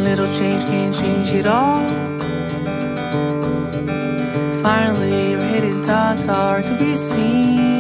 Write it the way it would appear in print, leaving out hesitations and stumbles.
little change can change it all. Finally, your hidden thoughts are to be seen.